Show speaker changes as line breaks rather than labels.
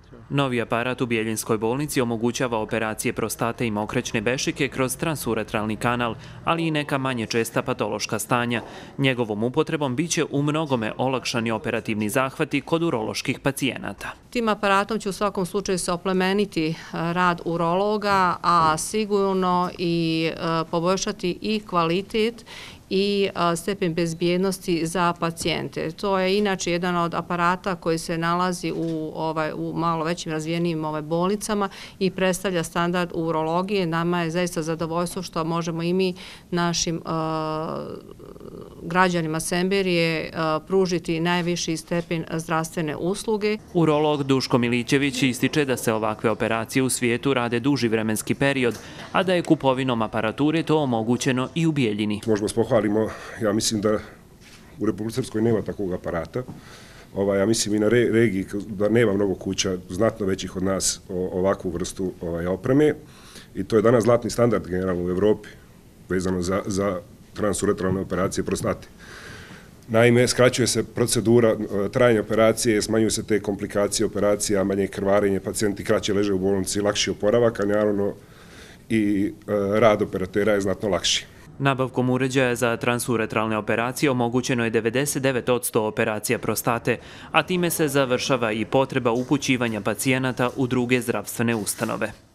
Novi aparat u Bjeljinskoj bolnici omogućava operacije prostate i mokraćne bešike kroz transuretralni kanal, ali i neka manje česta patološka stanja. Njegovom upotrebom biće u mnogome olakšani operativni zahvati kod uroloških pacijenata.
Tim aparatom će u svakom slučaju se oplemeniti rad urologa, a sigurno i poboljšati i kvalitet i stepen bezbjednosti za pacijente. To je inače jedan od aparata koji se nalazi u malo većim razvijenim bolnicama i predstavlja standard urologije. Nama je zaista zadovoljstvo što možemo i mi našim građanima Semberije pružiti najviši stepen zdravstvene usluge.
Urolog Duško Milićević ističe da se ovakve operacije u svijetu rade duži vremenski period, a da je kupovinom aparature to omogućeno i u Bijeljini.
Možemo pohvalimo, ja mislim da u Republici Srpskoj nema takvog aparata. Ja mislim i na regiji da nema mnogo kuća znatno većih od nas ovakvu vrstu opreme i to je danas zlatni standard generalno u Evropi vezano za transuretralne operacije prostate. Naime, skraćuje se procedura trajanja operacije, smanjuju se te komplikacije operacija, manje krvarenje, pacijenti kraće leže u bolnici, lakši oporavak, a naravno i rad operatera je znatno lakši.
Nabavkom uređaja za transuretralne operacije omogućeno je 99% operacija prostate, a time se završava i potreba upućivanja pacijenata u druge zdravstvene ustanove.